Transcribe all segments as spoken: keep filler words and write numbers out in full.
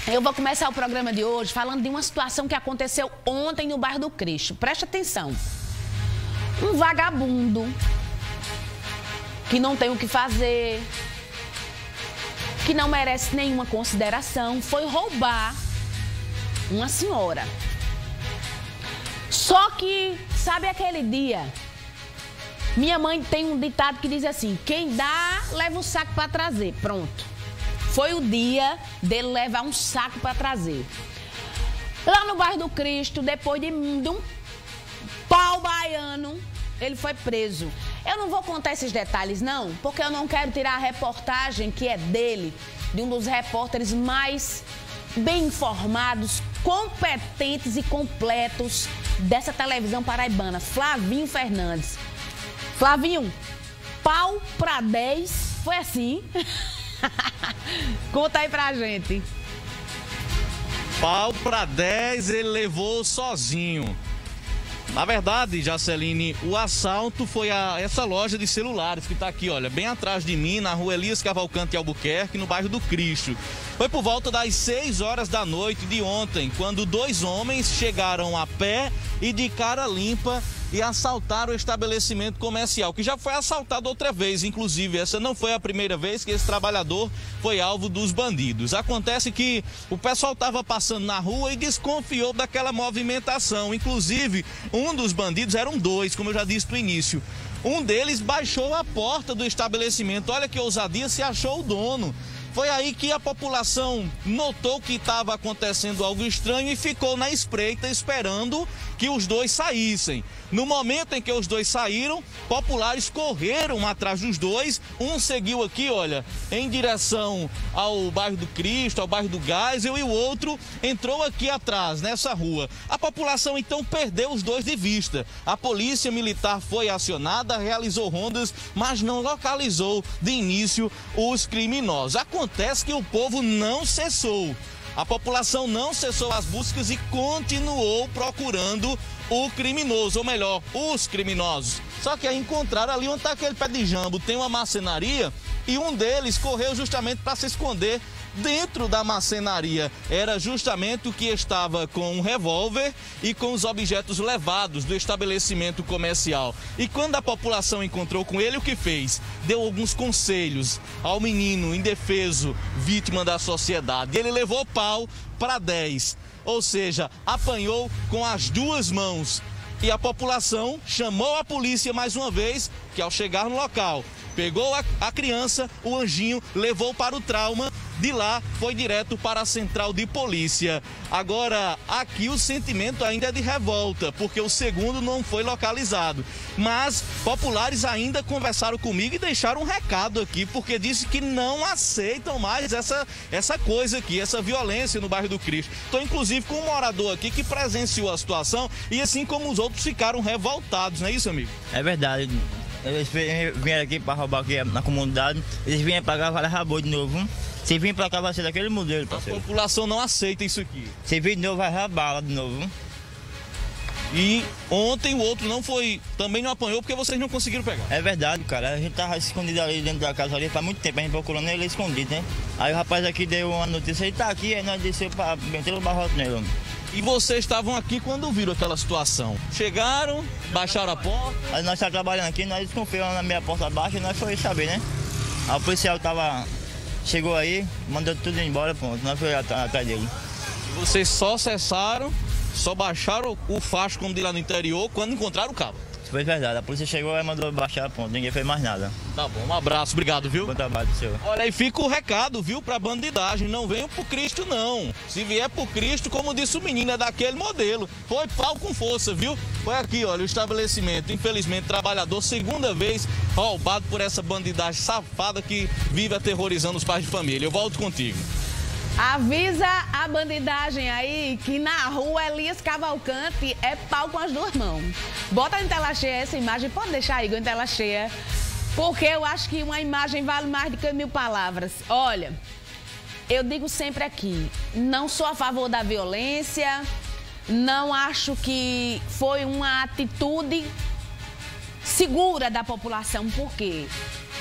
Eu vou começar o programa de hoje falando de uma situação que aconteceu ontem no bairro do Cristo. Preste atenção. Um vagabundo que não tem o que fazer, que não merece nenhuma consideração, foi roubar uma senhora. Só que, sabe aquele dia? Minha mãe tem um ditado que diz assim: quem dá, leva o saco para trazer. Pronto. Foi o dia dele levar um saco para trazer. Lá no bairro do Cristo, depois de, de um pau baiano, ele foi preso. Eu não vou contar esses detalhes, não, porque eu não quero tirar a reportagem que é dele, de um dos repórteres mais bem informados, competentes e completos dessa televisão paraibana, Flavinho Fernandes. Flavinho, pau pra dez, foi assim? Conta aí pra gente. Pau pra dez ele levou sozinho. Na verdade, Jaceline, o assalto foi a essa loja de celulares que tá aqui, olha, bem atrás de mim, na rua Elias Cavalcante Albuquerque, no bairro do Cristo. Foi por volta das seis horas da noite de ontem, quando dois homens chegaram a pé e de cara limpa e assaltaram o estabelecimento comercial, que já foi assaltado outra vez, inclusive essa não foi a primeira vez que esse trabalhador foi alvo dos bandidos. Acontece que o pessoal estava passando na rua e desconfiou daquela movimentação, inclusive um dos bandidos, eram dois, como eu já disse no início. Um deles baixou a porta do estabelecimento, olha que ousadia, se achou o dono. Foi aí que a população notou que estava acontecendo algo estranho e ficou na espreita esperando que os dois saíssem. No momento em que os dois saíram, populares correram atrás dos dois. Um seguiu aqui, olha, em direção ao bairro do Cristo, ao bairro do Geisel, e o outro entrou aqui atrás, nessa rua. A população então perdeu os dois de vista. A polícia militar foi acionada, realizou rondas, mas não localizou de início os criminosos. Acontece que o povo não cessou. A população não cessou as buscas e continuou procurando o criminoso, ou melhor, os criminosos. Só que aí encontraram ali onde está aquele pé de jambo, tem uma marcenaria, e um deles correu justamente para se esconder dentro da marcenaria. Era justamente o que estava com um revólver e com os objetos levados do estabelecimento comercial. E quando a população encontrou com ele, o que fez? Deu alguns conselhos ao menino indefeso, vítima da sociedade. Ele levou pau para dez, ou seja, apanhou com as duas mãos. E a população chamou a polícia mais uma vez, que ao chegar no local, pegou a, a criança, o anjinho, levou para o trauma. De lá foi direto para a central de polícia. Agora, aqui o sentimento ainda é de revolta, porque o segundo não foi localizado. Mas populares ainda conversaram comigo e deixaram um recado aqui, porque disse que não aceitam mais essa, essa coisa aqui, essa violência no bairro do Cristo. Estou inclusive com um morador aqui que presenciou a situação e assim como os outros ficaram revoltados, não é isso, amigo? É verdade. Eles vieram aqui para roubar aqui na comunidade, eles vieram para cá, vai levar boi de novo. Se vir para cá vai ser daquele modelo, parceiro. A população não aceita isso aqui. Se vir de novo vai levar bala de novo. E ontem o outro não foi, também não apanhou porque vocês não conseguiram pegar. É verdade, cara. A gente tava escondido ali dentro da casa ali faz muito tempo, a gente procurando ele escondido, né? Aí o rapaz aqui deu uma notícia, ele tá aqui, aí nós desceu para meter o barrote nele. E vocês estavam aqui quando viram aquela situação? Chegaram, baixaram a porta? Aí nós estávamos trabalhando aqui, nós desconfiamos na minha porta baixa e nós foi saber, né? Aí o policial tava... Chegou aí, mandou tudo embora, pronto, nós fomos atrás dele. Vocês só cessaram, só baixaram o facho, como de lá no interior, quando encontraram o cabo? Foi verdade, a polícia chegou e mandou baixar, pronto, ninguém fez mais nada. Tá bom, um abraço, obrigado, viu? Bom trabalho, senhor. Olha, aí fica o recado, viu, pra bandidagem, não venham pro Cristo, não. Se vier pro Cristo, como disse o menino, é daquele modelo. Foi pau com força, viu? Foi aqui, olha, o estabelecimento, infelizmente, trabalhador, segunda vez roubado por essa bandidagem safada que vive aterrorizando os pais de família. Eu volto contigo. Avisa a bandidagem aí que na rua Elias Cavalcante é pau com as duas mãos. Bota em tela cheia essa imagem, pode deixar aí em tela cheia, porque eu acho que uma imagem vale mais do que mil palavras. Olha, eu digo sempre aqui, não sou a favor da violência, não acho que foi uma atitude segura da população, por quê?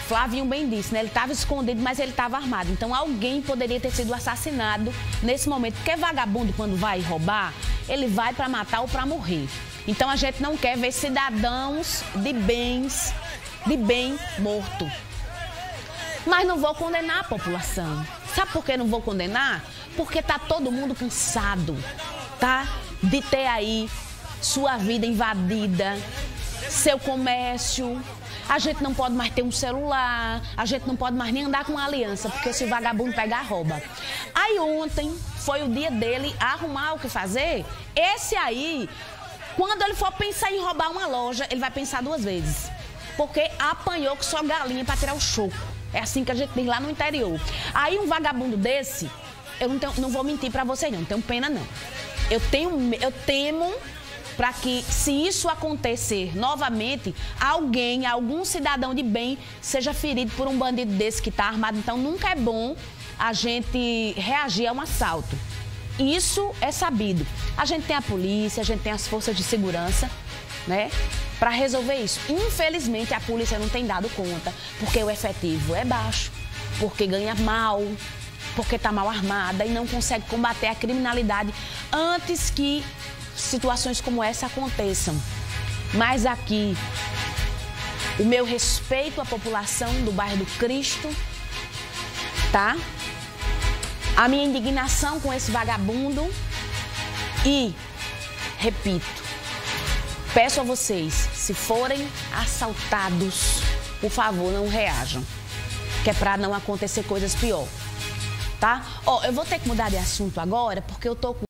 Flavinho bem disse, né? Ele estava escondido, mas ele estava armado. Então alguém poderia ter sido assassinado nesse momento. Porque vagabundo, quando vai roubar, ele vai para matar ou para morrer. Então a gente não quer ver cidadãos de bens, de bem morto. Mas não vou condenar a população. Sabe por que não vou condenar? Porque tá todo mundo cansado, tá? De ter aí sua vida invadida, seu comércio. A gente não pode mais ter um celular, a gente não pode mais nem andar com uma aliança, porque se o vagabundo pegar, rouba. Aí ontem foi o dia dele arrumar o que fazer. Esse aí, quando ele for pensar em roubar uma loja, ele vai pensar duas vezes. Porque apanhou que só galinha para tirar o choco. É assim que a gente diz lá no interior. Aí um vagabundo desse, eu não, tenho, não vou mentir para vocês não, não tenho pena não. Eu, tenho, eu temo para que, se isso acontecer novamente, alguém, algum cidadão de bem, seja ferido por um bandido desse que está armado. Então, nunca é bom a gente reagir a um assalto. Isso é sabido. A gente tem a polícia, a gente tem as forças de segurança, né, para resolver isso. Infelizmente, a polícia não tem dado conta, porque o efetivo é baixo, porque ganha mal, porque está mal armada e não consegue combater a criminalidade antes que situações como essa aconteçam. Mas aqui, o meu respeito à população do bairro do Cristo, tá? A minha indignação com esse vagabundo e, repito, peço a vocês, se forem assaltados, por favor, não reajam, que é para não acontecer coisas piores, tá? Ó, eu vou ter que mudar de assunto agora, porque eu tô com